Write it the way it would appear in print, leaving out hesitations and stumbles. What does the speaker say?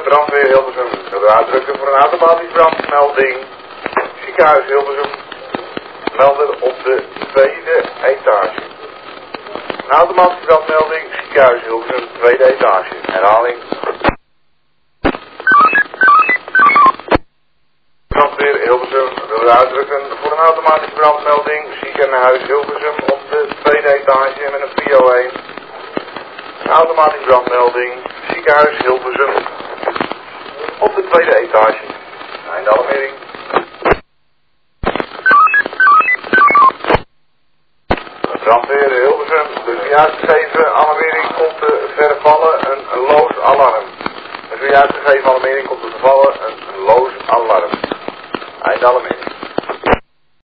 brandweer Hilversum wil uitdrukken voor een automatische brandmelding. Ziekenhuis Hilversum, melder op de tweede etage. Een automatische brandmelding, ziekenhuis Hilversum, tweede etage. Herhaling. Brandweer Hilversum wil uitdrukken voor een automatische brandmelding, ziekenhuis Hilversum op de tweede etage met een prio 1. Een automatische brandmelding, ziekenhuis Hilversum op de tweede etage. Einde alarmering. Brandweer Hilversum, de zojuist alarmering komt te vervallen een loos alarm. De zojuist gegeven alarmering komt te vervallen een loos alarm. Einde alarmering.